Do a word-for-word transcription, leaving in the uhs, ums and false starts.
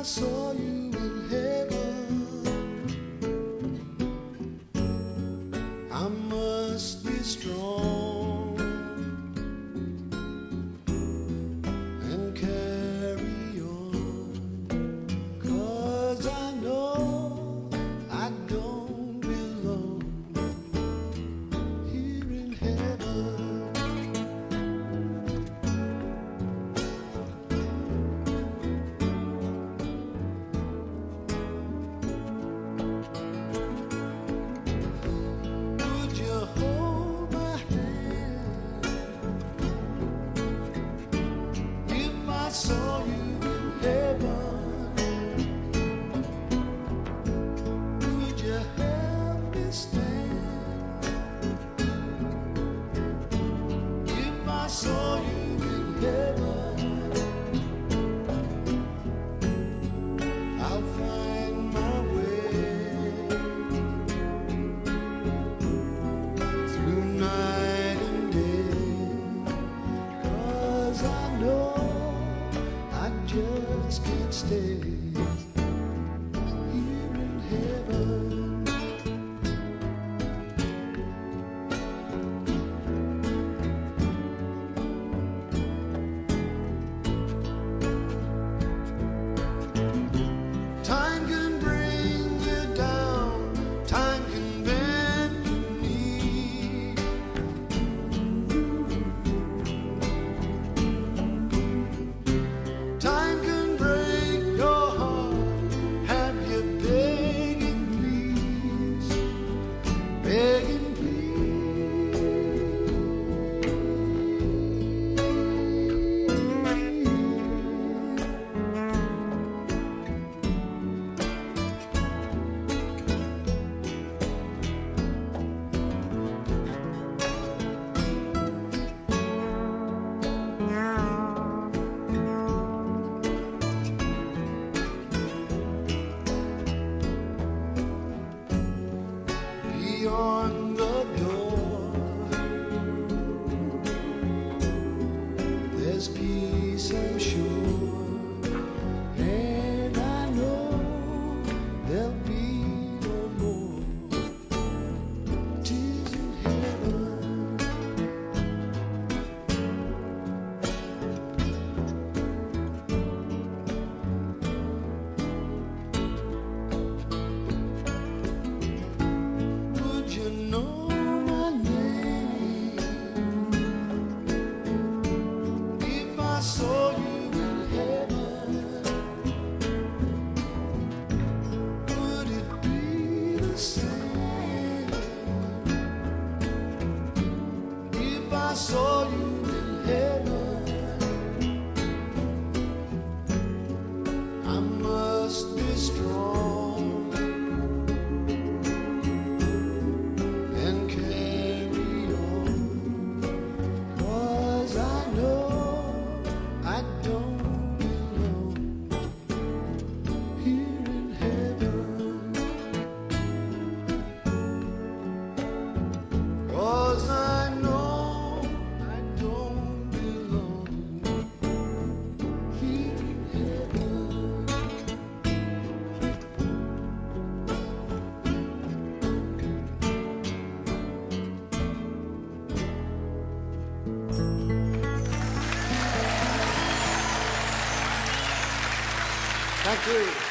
saw you in heaven, I must be strong and carry on, 'cause I know I don't belong here in heaven. I saw you in heaven, would you help me stand? If I saw you in heaven, I'll find my way through night and day, 'cause I know I just can't stay here in heaven. Time can bring you down, time can bend your knee. Time can break your heart, have you begging please, begging beyond the door, there's peace, I'm sure, and I know there'll be no more tears in heaven. You know my name if I saw you in heaven, would it be the same if I saw you in heaven? I must be strong and carry on, 'cause I know I don't belong here in heaven. 'Cause I know I don't belong here in heaven. Thank you.